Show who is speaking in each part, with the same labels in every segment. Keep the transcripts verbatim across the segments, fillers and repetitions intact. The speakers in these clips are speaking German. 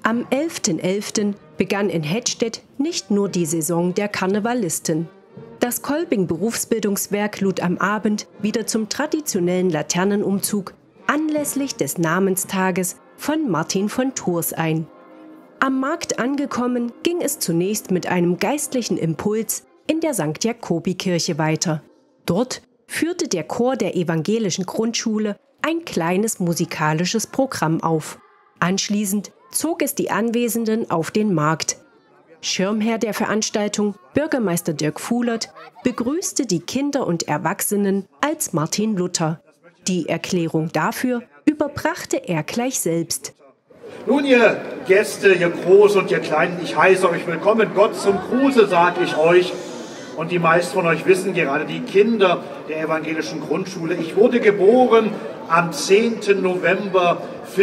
Speaker 1: Am elften elften begann in Hettstedt nicht nur die Saison der Karnevalisten. Das Kolping-Berufsbildungswerk lud am Abend wieder zum traditionellen Laternenumzug anlässlich des Namenstages von Martin von Tours ein. Am Markt angekommen, ging es zunächst mit einem geistlichen Impuls in der Sankt Jakobi-Kirche weiter. Dort führte der Chor der evangelischen Grundschule ein kleines musikalisches Programm auf. Anschließend zog es die Anwesenden auf den Markt. Schirmherr der Veranstaltung, Bürgermeister Dirk Fuhlert, begrüßte die Kinder und Erwachsenen als Martin Luther. Die Erklärung dafür überbrachte er gleich selbst.
Speaker 2: Nun, ihr Gäste, ihr Großen und ihr Kleinen, ich heiße euch willkommen. Gott zum Gruße, sage ich euch. Und die meisten von euch wissen, gerade die Kinder der evangelischen Grundschule, ich wurde geboren am zehnten November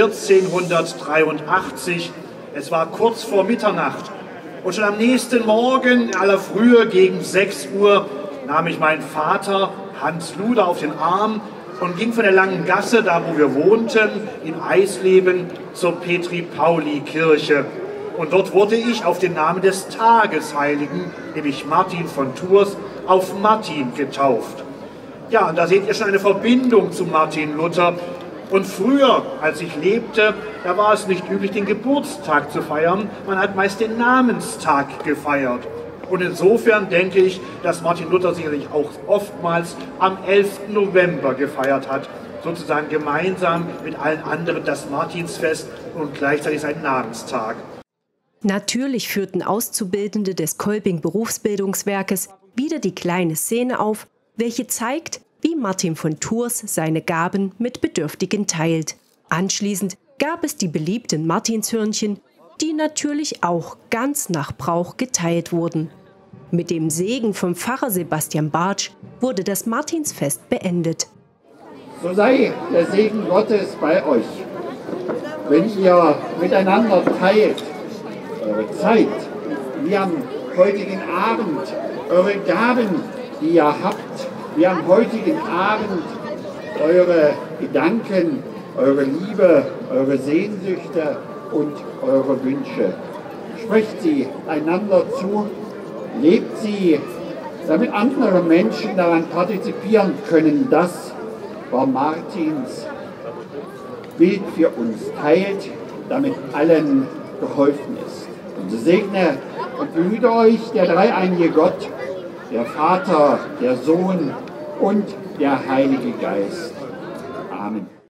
Speaker 2: vierzehnhundertdreiundachtzig. Es war kurz vor Mitternacht. Und schon am nächsten Morgen, in aller Frühe, gegen sechs Uhr, nahm ich meinen Vater, Hans Luder, auf den Arm und ging von der langen Gasse, da wo wir wohnten, in Eisleben, zur Petri-Pauli-Kirche. Und dort wurde ich auf den Namen des Tagesheiligen, nämlich Martin von Tours, auf Martin getauft. Ja, und da seht ihr schon eine Verbindung zu Martin Luther. Und früher, als ich lebte, da war es nicht üblich, den Geburtstag zu feiern. Man hat meist den Namenstag gefeiert. Und insofern denke ich, dass Martin Luther sicherlich auch oftmals am elften November gefeiert hat. Sozusagen gemeinsam mit allen anderen das Martinsfest und gleichzeitig seinen Namenstag.
Speaker 1: Natürlich führten Auszubildende des Kolping-Berufsbildungswerkes wieder die kleine Szene auf, welche zeigt, wie Martin von Tours seine Gaben mit Bedürftigen teilt. Anschließend gab es die beliebten Martinshörnchen, die natürlich auch ganz nach Brauch geteilt wurden. Mit dem Segen vom Pfarrer Sebastian Bartsch wurde das Martinsfest beendet.
Speaker 3: So sei der Segen Gottes bei euch, wenn ihr miteinander teilt, eure Zeit, wie am heutigen Abend, eure Gaben, die ihr habt, wie am heutigen Abend eure Gedanken, eure Liebe, eure Sehnsüchte und eure Wünsche. Sprecht sie einander zu, lebt sie, damit andere Menschen daran partizipieren können, dass Frau Martins Bild für uns teilt, damit allen geholfen ist. Und so segne und behüte euch der dreieinige Gott, der Vater, der Sohn und der Heilige Geist. Amen.